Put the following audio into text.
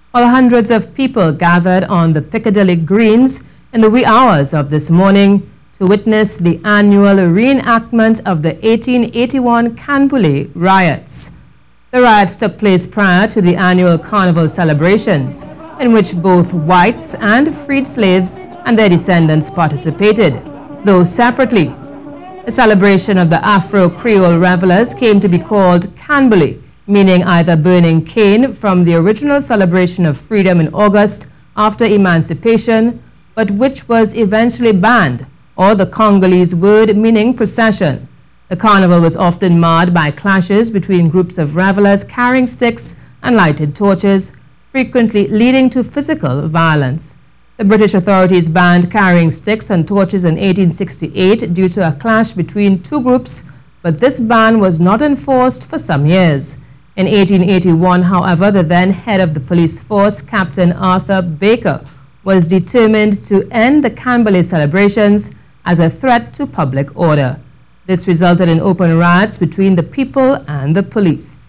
while hundreds of people gathered on the Piccadilly Greens in the wee hours of this morning to witness the annual reenactment of the 1881 Canboulay Riots. The riots took place prior to the annual Carnival celebrations, in which both whites and freed slaves and their descendants participated, though separately. The celebration of the Afro-Creole revelers came to be called Canboulay, meaning either burning cane from the original celebration of freedom in August after emancipation, but which was eventually banned, or the Congolese word meaning procession. The carnival was often marred by clashes between groups of revelers carrying sticks and lighted torches, frequently leading to physical violence. The British authorities banned carrying sticks and torches in 1868 due to a clash between two groups, but this ban was not enforced for some years. In 1881, however, the then head of the police force, Captain Arthur Baker, was determined to end the Canboulay celebrations as a threat to public order. This resulted in open riots between the people and the police.